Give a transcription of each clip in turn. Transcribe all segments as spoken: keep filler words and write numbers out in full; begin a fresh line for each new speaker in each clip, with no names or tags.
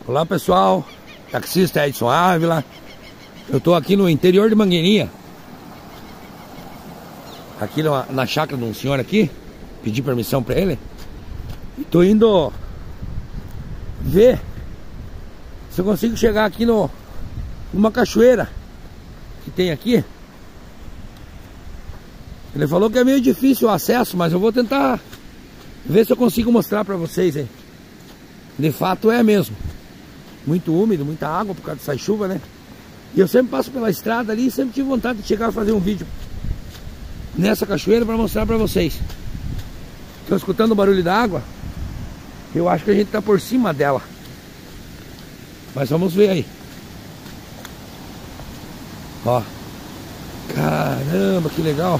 Olá pessoal, taxista Edson Ávila. Eu tô aqui no interior de Mangueirinha, aqui na, na chácara de um senhor aqui. Pedi permissão pra ele e tô indo ver se eu consigo chegar aqui no numa cachoeira que tem aqui. Ele falou que é meio difícil o acesso, mas eu vou tentar ver se eu consigo mostrar pra vocês aí. De fato é mesmo muito úmido, muita água por causa dessa chuva, né? E eu sempre passo pela estrada ali e sempre tive vontade de chegar a fazer um vídeo nessa cachoeira para mostrar para vocês. Estou escutando o barulho da água. Eu acho que a gente tá por cima dela, mas vamos ver aí. Ó, caramba, que legal.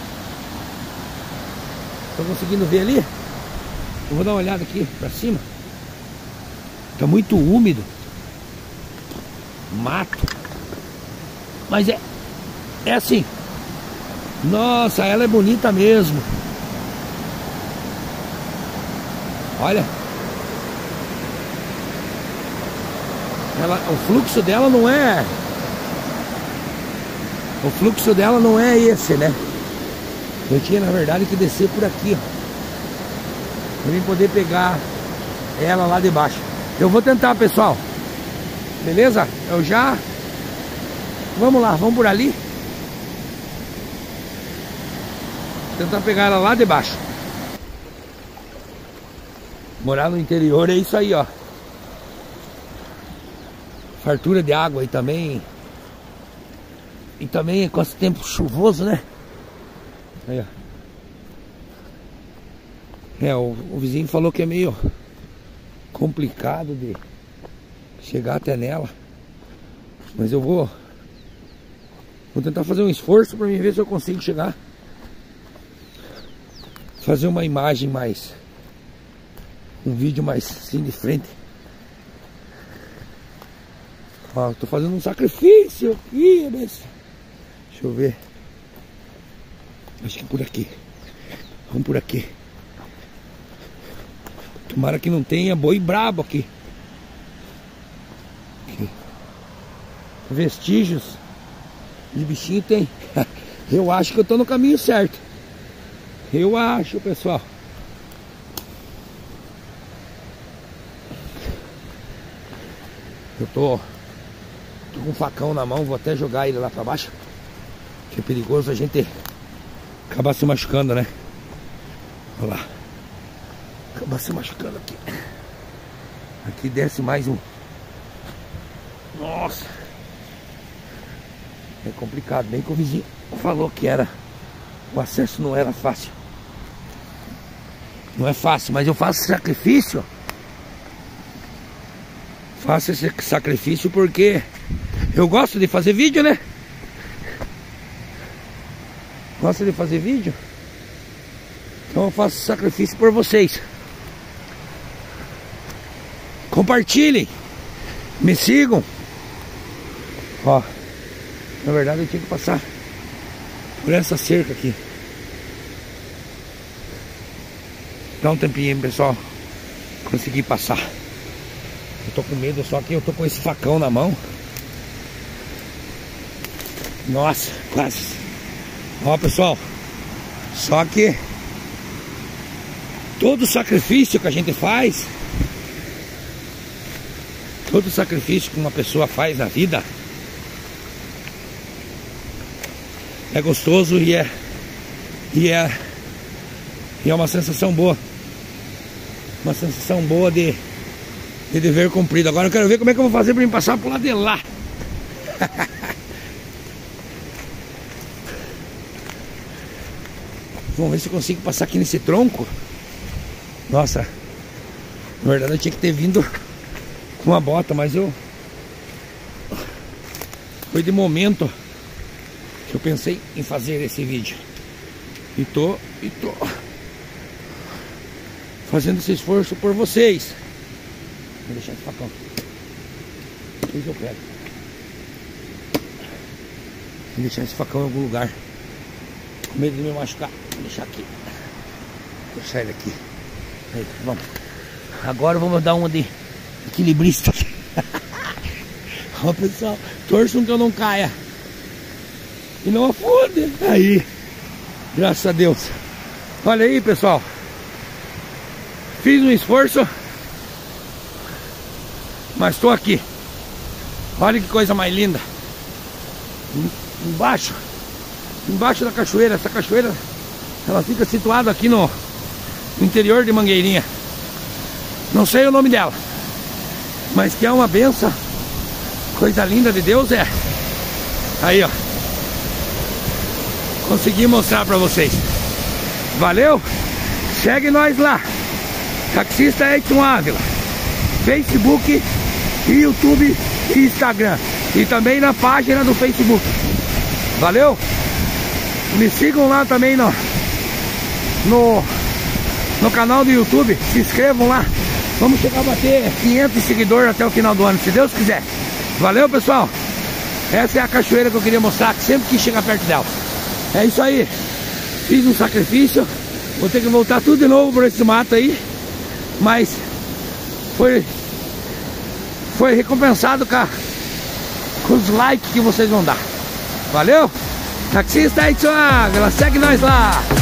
Tô conseguindo ver ali. Eu vou dar uma olhada aqui para cima. Tá muito úmido, mato, mas é, é assim. Nossa, ela é bonita mesmo. Olha, ela, o fluxo dela não é, o fluxo dela não é esse, né? Eu tinha na verdade que descer por aqui, ó, pra mim poder pegar ela lá de baixo. Eu vou tentar, pessoal. Beleza? Eu já... Vamos lá, vamos por ali. Tentar pegar ela lá de baixo. Morar no interior é isso aí, ó. Fartura de água aí também. E também com esse tempo chuvoso, né? Aí, ó. É, o, o vizinho falou que é meio complicado de chegar até nela, mas eu vou vou tentar fazer um esforço para mim ver se eu consigo chegar, fazer uma imagem mais, um vídeo mais assim de frente. Ó, eu tô fazendo um sacrifício aqui, mas deixa eu ver, acho que por aqui, vamos por aqui. Tomara que não tenha boi brabo aqui. aqui. Vestígios de bichinho tem. Eu acho que eu tô no caminho certo. Eu acho, pessoal. Eu tô, tô com um facão na mão. Vou até jogar ele lá pra baixo, que é perigoso a gente acabar se machucando, né? Olha lá. Acaba se machucando aqui. Aqui desce mais um. Nossa, é complicado. Bem que o vizinho falou que era, o acesso não era fácil. Não é fácil, mas eu faço sacrifício. Faço esse sacrifício porque eu gosto de fazer vídeo, né? Gosto de fazer vídeo. Então eu faço sacrifício por vocês. Compartilhem, me sigam. Ó, na verdade eu tinha que passar por essa cerca aqui. Dá um tempinho aí, pessoal. Consegui passar. Eu tô com medo, só que eu tô com esse facão na mão. Nossa, quase. Ó, pessoal, só que todo sacrifício que a gente faz, todo sacrifício que uma pessoa faz na vida é gostoso e é, e é, e é uma sensação boa. Uma sensação boa de, de dever cumprido. Agora eu quero ver como é que eu vou fazer para me passar por lá de lá. Vamos ver se eu consigo passar aqui nesse tronco. Nossa, na verdade eu tinha que ter vindo com uma bota, mas eu... Foi de momento que eu pensei em fazer esse vídeo. E tô, e tô fazendo esse esforço por vocês. Vou deixar esse facão. Depois eu pego. Vou deixar esse facão em algum lugar. Com medo de me machucar. Vou deixar aqui. Vou deixar ele aqui. Aí, vamos. Agora vamos dar uma de equilibrista aqui. Ó, pessoal, torçam que eu não caia e não afunde. Aí, graças a Deus. Olha aí, pessoal, fiz um esforço, mas estou aqui. Olha que coisa mais linda. Embaixo, embaixo da cachoeira. Essa cachoeira, ela fica situada aqui no interior de Mangueirinha. Não sei o nome dela, mas que é uma benção. Coisa linda de Deus é. Aí, ó, consegui mostrar pra vocês. Valeu? Segue nós lá, Taxista Edson Ávila, Facebook, YouTube e Instagram. E também na página do Facebook. Valeu? Me sigam lá também no, no, no canal do YouTube. Se inscrevam lá. Vamos chegar a bater quinhentos seguidores até o final do ano, se Deus quiser. Valeu, pessoal? Essa é a cachoeira que eu queria mostrar, que sempre quis chegar perto dela. É isso aí. Fiz um sacrifício. Vou ter que voltar tudo de novo por esse mato aí. Mas foi Foi recompensado com, a, com os likes que vocês vão dar. Valeu? Taxista Edson Ávila, segue nós lá.